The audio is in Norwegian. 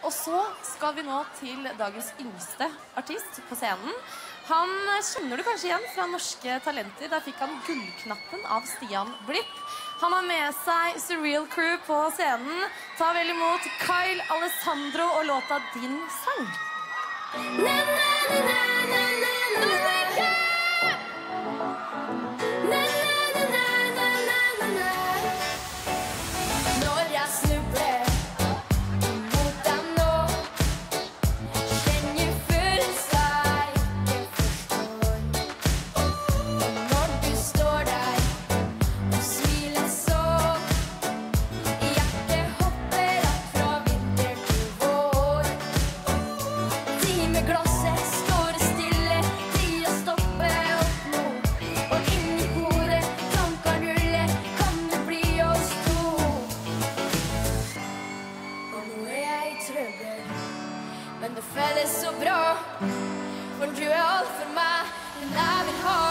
Og så skal vi nå til dagens yngste artist på scenen. Han kjenner du kanskje igjen fra Norske Talenter. Der fikk han gullknappen av Stian Blipp. Han har med seg Surreal Crew på scenen. Ta vel imot Kyle Alessandro og låta Din sang. Men det føles så bra, for du alt for meg, men jeg vil ha